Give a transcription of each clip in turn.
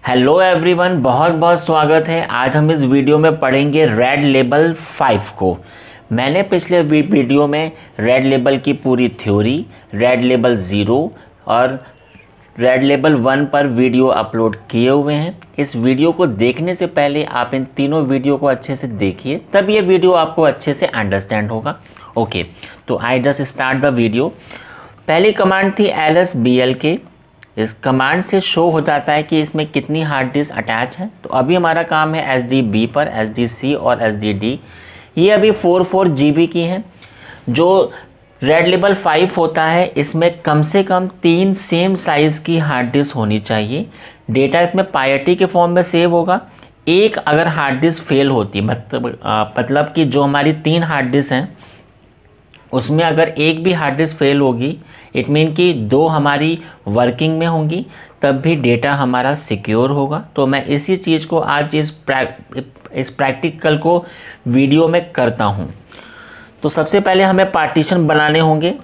Hello everyone, बहुत बहुत स्वागत है। आज हम इस वीडियो में पढ़ेंगे रेड लेबल 5 को। मैंने पिछले वीडियो में रेड लेबल की पूरी थ्योरी, रेड लेबल 0 और रेड लेबल 1 पर वीडियो अपलोड किए हुए हैं। इस वीडियो को देखने से पहले आप इन तीनों वीडियो को अच्छे से देखिए, तब ये वीडियो आपको अच्छे से अंडरस्टैंड होगा। ओके, तो I just start the video. पहली कमांड थी LSBLK। इस कमांड से शो हो जाता है कि इसमें कितनी हार्ड डिस्क अटैच है। तो अभी हमारा काम है SDB पर, SDC और SDD। ये अभी 44 GB की हैं। जो रेड लेबल 5 होता है, इसमें कम से कम 3 सेम साइज़ की हार्ड डिस्क होनी चाहिए। डेटा इसमें पायटी के फॉर्म में सेव होगा। एक अगर हार्ड डिस्क फेल होती, मतलब कि जो हमारी 3 हार्ड डिस्क हैं उसमें अगर एक भी हार्ड डिस्क फेल होगी, इट मीन कि 2 हमारी वर्किंग में होंगी, तब भी डेटा हमारा सिक्योर होगा। तो मैं इसी चीज़ को आज इस प्रैक्टिकल को वीडियो में करता हूँ। तो सबसे पहले हमें पार्टीशन बनाने होंगे।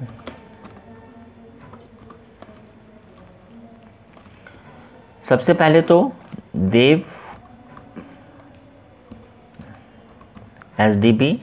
सबसे पहले तो देव SDB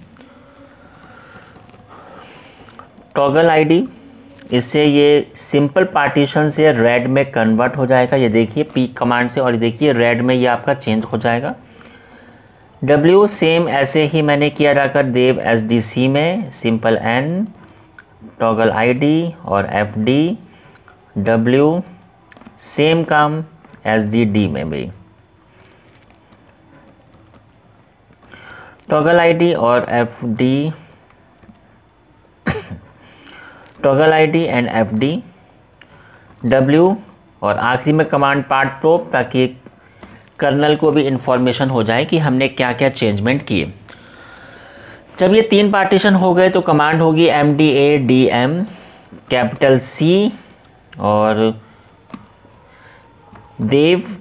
टॉगल आईडी, इससे ये सिंपल पार्टीशन से रेड में कन्वर्ट हो जाएगा। ये देखिए पी कमांड से, और ये देखिए रेड में ये आपका चेंज हो जाएगा। W सेम ऐसे ही मैंने किया जाकर देव SDC में सिंपल N टॉगल आईडी और FD। W सेम काम SDD में भी टॉगल आईडी और FD, toggle ID and FD W, और आखिरी में कमांड पार्ट प्रोब, ताकि कर्नल को भी इंफॉर्मेशन हो जाए कि हमने क्या क्या चेंजमेंट किए। जब ये 3 पार्टीशन हो गए तो कमांड होगी MDADM कैपिटल C और देव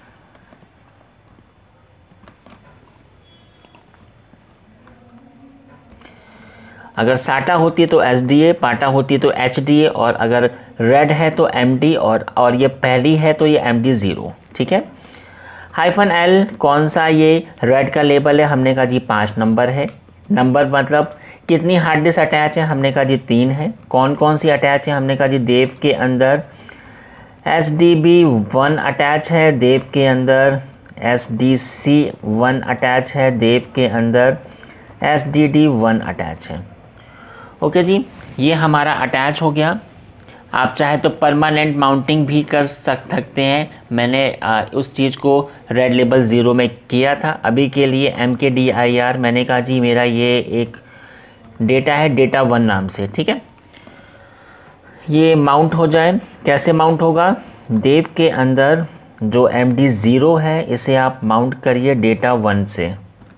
अगर साटा होती है तो SDA, पाटा होती है तो HDA, और अगर रेड है तो MD, और ये पहली है तो ये MD0। ठीक है। -L कौन सा, ये रेड का लेबल है। हमने कहा जी 5 नंबर है। नंबर मतलब कितनी हार्ड डिस्क अटैच है, हमने कहा जी 3 है। कौन कौन सी अटैच है, हमने कहा जी देव के अंदर SDB 1 अटैच है, देव के अंदर SDC 1 अटैच है, देव के अंदर SDD 1 अटैच है। ओके जी, ये हमारा अटैच हो गया। आप चाहे तो परमानेंट माउंटिंग भी कर सकते हैं। मैंने उस चीज़ को रेड लेबल 0 में किया था। अभी के लिए MKDIR मैंने कहा जी मेरा ये एक डेटा है, डेटा 1 नाम से। ठीक है, ये माउंट हो जाए। कैसे माउंट होगा, देव के अंदर जो MD0 है इसे आप माउंट करिए डेटा 1 से।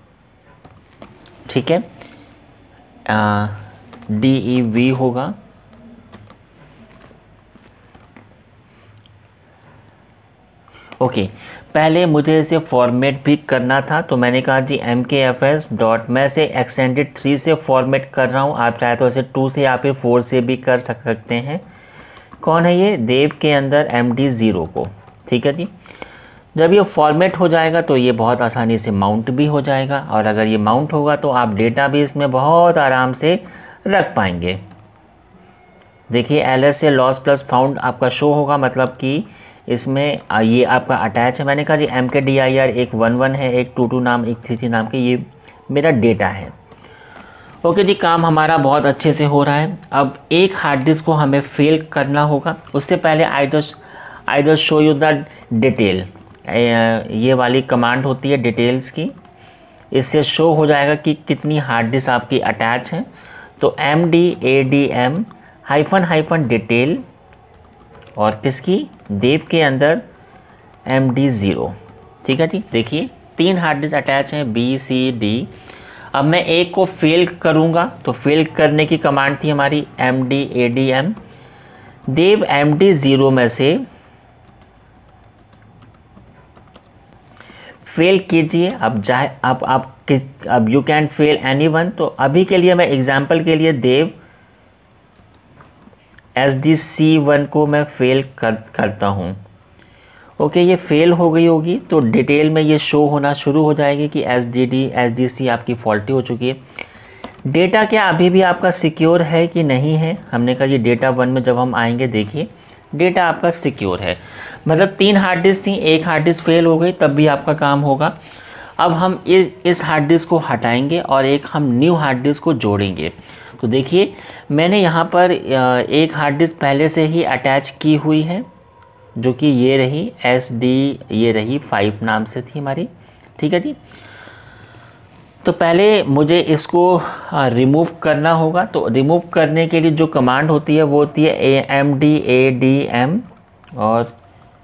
ठीक है, DEV होगा। ओके, पहले मुझे इसे फॉर्मेट भी करना था, तो मैंने कहा जी MKFS डॉट, मैं इसे एक्सटेंडेड 3 से फॉर्मेट कर रहा हूँ। आप चाहे तो इसे 2 से या फिर 4 से भी कर सकते हैं। कौन है ये, देव के अंदर MD0 को। ठीक है जी, जब ये फॉर्मेट हो जाएगा तो ये बहुत आसानी से माउंट भी हो जाएगा, और अगर ये माउंट होगा तो आप डेटा भी इसमें बहुत आराम से रख पाएंगे। देखिए LS से लॉस प्लस फाउंड आपका शो होगा, मतलब कि इसमें ये आपका अटैच है। मैंने कहा जी MKDIR एक 11 है, एक 22 नाम, एक 33 नाम के, ये मेरा डेटा है। ओके जी, काम हमारा बहुत अच्छे से हो रहा है। अब एक हार्ड डिस्क को हमें फेल करना होगा। उससे पहले I just show you the detail. ये वाली कमांड होती है डिटेल्स की, इससे शो हो जाएगा कि कितनी हार्ड डिस्क आपकी अटैच है। तो MDADM -- डिटेल, और किसकी, देव के अंदर MD0। ठीक है जी, देखिए 3 हार्ड डिस्क अटैच हैं B C D। अब मैं एक को फेल करूँगा, तो फेल करने की कमांड थी हमारी MDADM। देव MD0 में से फेल कीजिए। अब यू कैन फेल एनीवन। तो अभी के लिए मैं एग्जांपल के लिए देव SDC1 को मैं फेल करता हूँ। ओके, ये फेल हो गई होगी तो डिटेल में ये शो होना शुरू हो जाएगी कि SDC आपकी फॉल्टी हो चुकी है। डेटा क्या अभी भी आपका सिक्योर है कि नहीं है, हमने कहा ये डेटा 1 में जब हम आएंगे देखिए डेटा आपका सिक्योर है, मतलब 3 हार्ड डिस्क थी, एक हार्ड डिस्क फेल हो गई तब भी आपका काम होगा। अब हम इस हार्ड डिस्क को हटाएंगे और एक हम न्यू हार्ड डिस्क को जोड़ेंगे। तो देखिए मैंने यहाँ पर एक हार्ड डिस्क पहले से ही अटैच की हुई है जो कि ये रही ये रही 5 नाम से थी हमारी, ठीक है जी। तो पहले मुझे इसको रिमूव करना होगा। तो रिमूव करने के लिए जो कमांड होती है वो होती है AMD और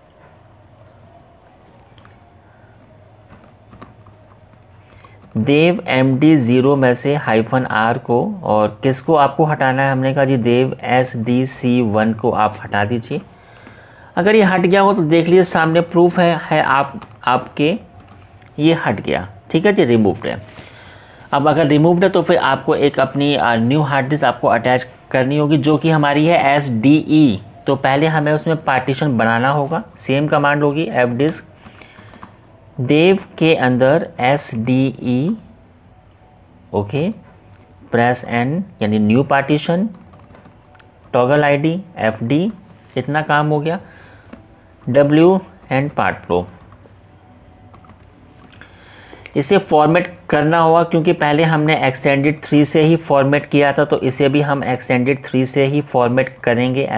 देव MD0 में से -R को, और किसको आपको हटाना है, हमने कहा जी देव SDC1 को आप हटा दीजिए। अगर ये हट गया हो तो देख लीजिए सामने प्रूफ है आपके ये हट गया, ठीक है जी, रिमूव्ड है। अब अगर रिमूव्ड है तो फिर आपको एक अपनी न्यू हार्ड डिस्क आपको अटैच करनी होगी जो कि हमारी है SDE। तो पहले हमें उसमें पार्टीशन बनाना होगा, सेम कमांड होगी fdisk देव के अंदर SDE, ओके, प्रेस N यानी new partition, toggle ID FD, इतना काम हो गया। W एंड पार्ट प्रो, इसे फॉर्मेट करना होगा क्योंकि पहले हमने एक्सटेंडेड 3 से ही फॉर्मेट किया था, तो इसे भी हम एक्सटेंडेड 3 से ही फॉर्मेट करेंगे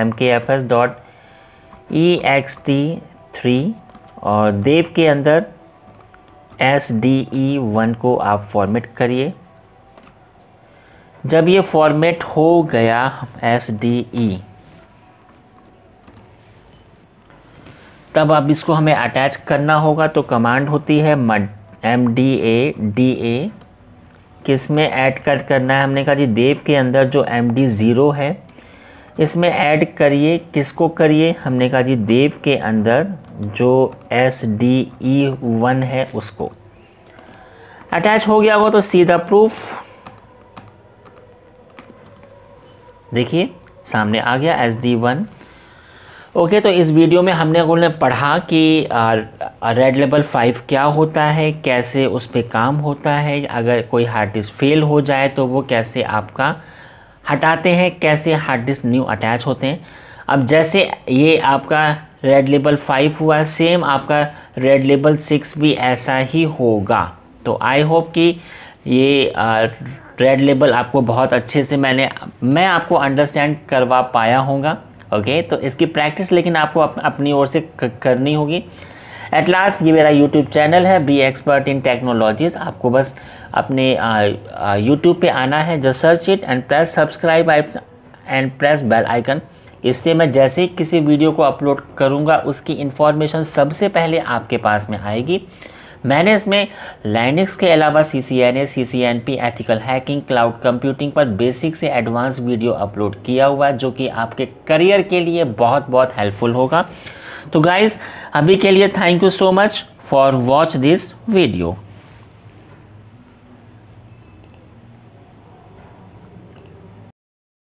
mkfs.ext3 और देव के अंदर SDE1 को आप फॉर्मेट करिए। जब ये फॉर्मेट हो गया SDE, तब अब इसको हमें अटैच करना होगा। तो कमांड होती है MDA किस में ऐड करना है, हमने कहा जी देव के अंदर जो MD0 है इसमें ऐड करिए। किसको करिए, हमने कहा जी देव के अंदर जो SDE1 है उसको। अटैच हो गया हो तो सीधा प्रूफ देखिए सामने आ गया SD1। ओके, तो इस वीडियो में हमने पढ़ा कि रेड लेबल 5 क्या होता है, कैसे उस पर काम होता है, अगर कोई हार्ड डिस्क फेल हो जाए तो वो कैसे आपका हटाते हैं, कैसे हार्ड डिस्क न्यू अटैच होते हैं। अब जैसे ये आपका रेड लेबल 5 हुआ, सेम आपका रेड लेबल 6 भी ऐसा ही होगा। तो आई होप कि ये रेड लेबल आपको बहुत अच्छे से मैं आपको अंडरस्टैंड करवा पाया होगा। ओके, तो इसकी प्रैक्टिस लेकिन आपको अपनी ओर से करनी होगी। एट लास्ट ये मेरा यूट्यूब चैनल है बी एक्सपर्ट इन टेक्नोलॉजीज़। आपको बस अपने यूट्यूब पे आना है, just search it and press subscribe and press bell icon. इससे मैं जैसे ही किसी वीडियो को अपलोड करूँगा उसकी इन्फॉर्मेशन सबसे पहले आपके पास में आएगी। मैंने इसमें लाइनक्स के अलावा CCNA, CCNP, ethical hacking, cloud computing पर बेसिक से एडवांस वीडियो अपलोड किया हुआ है जो कि आपके करियर के लिए बहुत बहुत हेल्पफुल होगा। तो गाइज़ अभी के लिए thank you so much for watch this video.